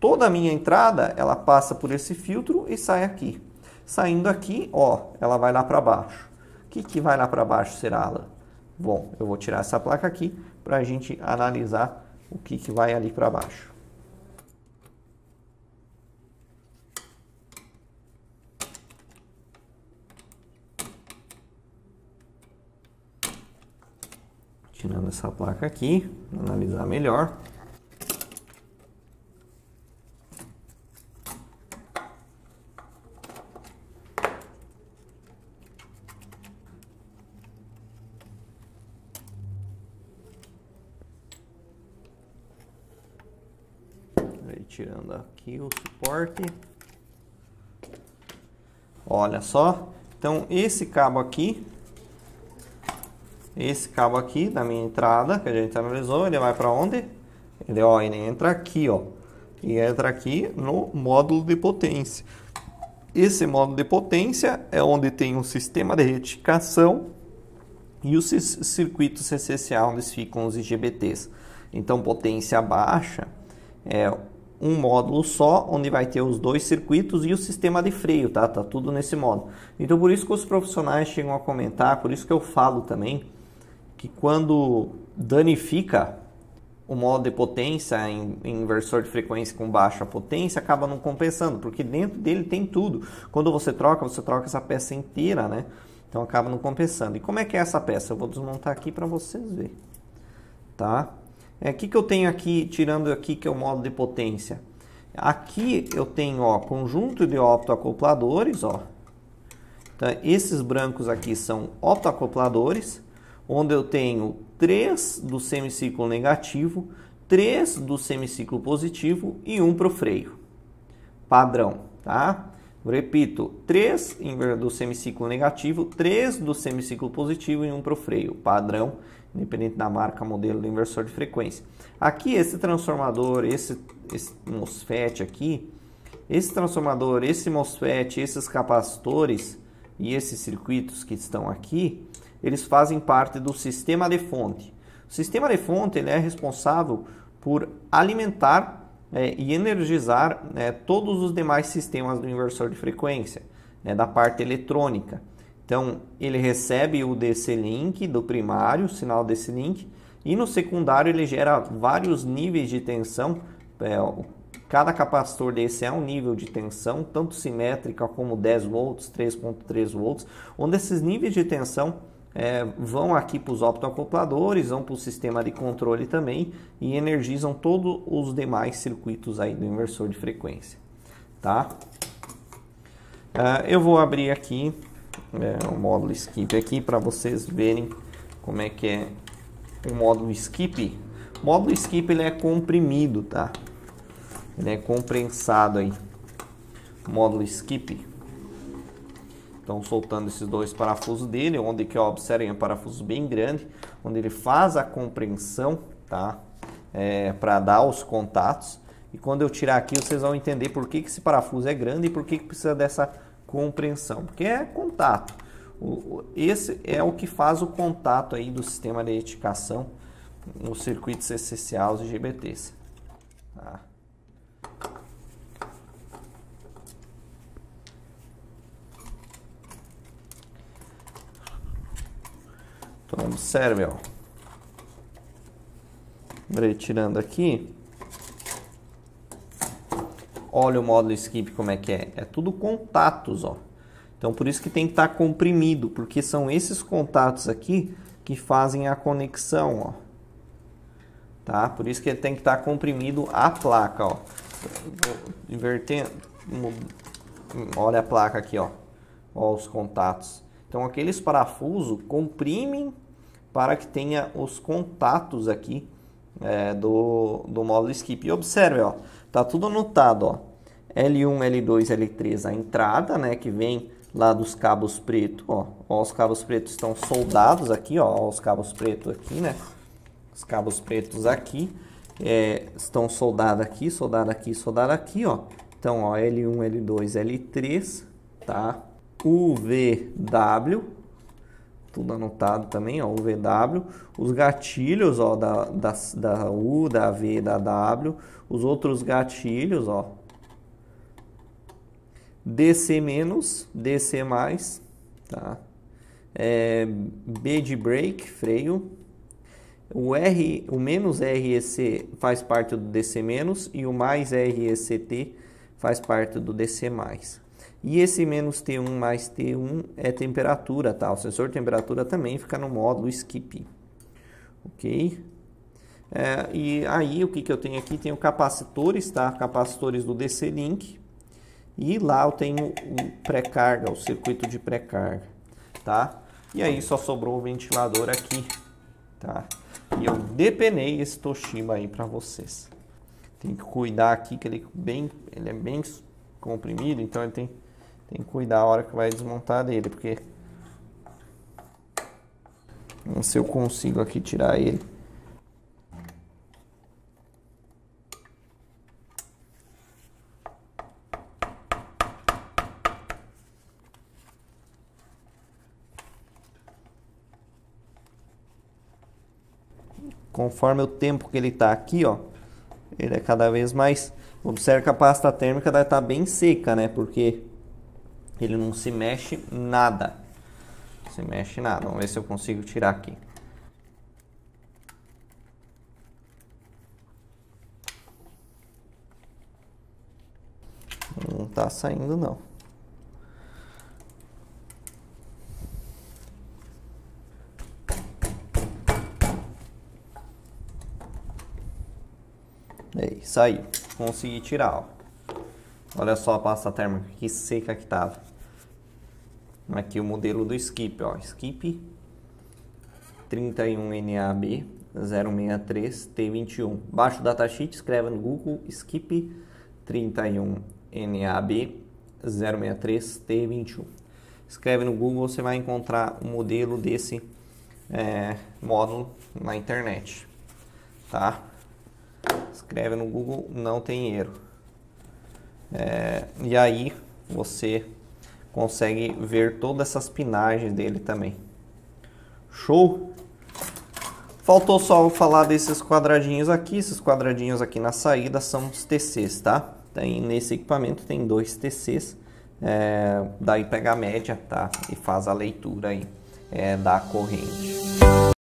toda a minha entrada, ela passa por esse filtro e sai aqui. Saindo aqui, ó, ela vai lá para baixo. O que que vai lá para baixo será, Alan? Bom, eu vou tirar essa placa aqui para a gente analisar o que que vai ali para baixo. Tirando essa placa aqui, para analisar melhor. Tirando aqui o suporte. Olha só. Então, esse cabo aqui da minha entrada, que a gente analisou, ele vai para onde? Ele entra aqui, ó. E entra aqui no módulo de potência. Esse módulo de potência é onde tem um sistema de retificação e os circuitos CCCA, onde ficam os IGBTs. Então, potência baixa é um módulo só, onde vai ter os dois circuitos e o sistema de freio, tá? Tá tudo nesse módulo. Então, por isso que os profissionais chegam a comentar, por isso que eu falo também, que quando danifica o módulo de potência em inversor de frequência com baixa potência, acaba não compensando, porque dentro dele tem tudo. Quando você troca essa peça inteira, né? Então, acaba não compensando. E como é que é essa peça? Eu vou desmontar aqui para vocês verem, tá? O que eu tenho aqui, tirando aqui que é o módulo de potência? Aqui eu tenho, ó, conjunto de optoacopladores, ó. Então, esses brancos aqui são optoacopladores, onde eu tenho 3 do semiciclo negativo, 3 do semiciclo positivo e 1 para o freio. Padrão, tá? Eu repito, 3 do semiciclo negativo, 3 do semiciclo positivo e 1 para o freio. Padrão, independente da marca, modelo do inversor de frequência. Aqui, esse transformador, esse MOSFET aqui, esse transformador, esse MOSFET, esses capacitores e esses circuitos que estão aqui, eles fazem parte do sistema de fonte. O sistema de fonte ele é responsável por alimentar e energizar todos os demais sistemas do inversor de frequência, da parte eletrônica. Então, ele recebe o DC-Link do primário, o sinal DC-Link, e no secundário ele gera vários níveis de tensão. Cada capacitor desse é um nível de tensão, tanto simétrica como 10 volts, 3.3 volts, onde esses níveis de tensão vão aqui para os optoacopladores, vão para o sistema de controle também e energizam todos os demais circuitos aí do inversor de frequência, tá? Eu vou abrir aqui o módulo skip aqui para vocês verem como é que é o módulo skip. O módulo skip ele é comprimido, tá? Ele é comprensado aí. O módulo skip. Então, soltando esses dois parafusos dele, onde que observem é um parafuso bem grande, onde ele faz a compreensão, tá? Para dar os contatos. E quando eu tirar aqui, vocês vão entender por que esse parafuso é grande e por que precisa dessa compreensão. Porque é contato. Esse é o que faz o contato aí do sistema de retificação no circuito CCCA, os IGBTs. Tá? Então, observe, ó. Retirando aqui. Olha o módulo skip como é que é. É tudo contatos, ó. Então, por isso que tem que estar comprimido, porque são esses contatos aqui que fazem a conexão, ó. Tá? Por isso que ele tem que estar comprimido a placa, ó. Vou invertendo. Olha a placa aqui, ó. Ó os contatos. Então, aqueles parafusos comprimem para que tenha os contatos aqui do módulo skip. E observe, ó. Tá tudo anotado, ó. L1, L2, L3 a entrada, né? Que vem lá dos cabos pretos, ó. Ó, os cabos pretos estão soldados aqui, ó. Os cabos pretos aqui, né? Os cabos pretos aqui estão soldados aqui, soldado aqui, soldado aqui, ó. Então, ó, L1, L2, L3, tá? UVW, tudo anotado também, ó, o VW, os gatilhos, ó, da U, da V, da W, os outros gatilhos, ó, DC-, DC+, tá? B de brake, freio, o menos REC faz parte do DC-, e o mais RECT faz parte do DC+. E esse menos T1 mais T1 é temperatura, tá? O sensor de temperatura também fica no módulo skip, ok? E aí, o que eu tenho aqui? Tenho capacitores, tá? Capacitores do DC-Link. E lá eu tenho o pré-carga, o circuito de pré-carga, tá? E aí só sobrou o ventilador aqui, tá? E eu depenei esse Toshiba aí para vocês. Tem que cuidar aqui que ele é bem comprimido, então ele tem que cuidar a hora que vai desmontar dele, porque não sei se eu consigo aqui tirar ele. Conforme o tempo que ele está aqui, ó, ele é cada vez mais... Observe que a pasta térmica deve estar bem seca, né? Porque ele não se mexe nada. Não se mexe nada. Vamos ver se eu consigo tirar aqui. Não tá saindo, não. Aí, saiu. Consegui tirar, ó. Olha só a pasta térmica, que seca que tava. Aqui o modelo do Skip, ó. Skip 31NAB 063 T21. Baixa o datasheet, escreve no Google Skip 31NAB 063 T21. Escreve no Google, você vai encontrar o modelo desse módulo na internet, tá? Escreve no Google, não tem erro. E aí você consegue ver todas essas pinagens dele também. Show? Faltou só falar desses quadradinhos aqui. Esses quadradinhos aqui na saída são os TCs, tá? Nesse equipamento tem 2 TCs. Daí pega a média, tá? E faz a leitura aí da corrente.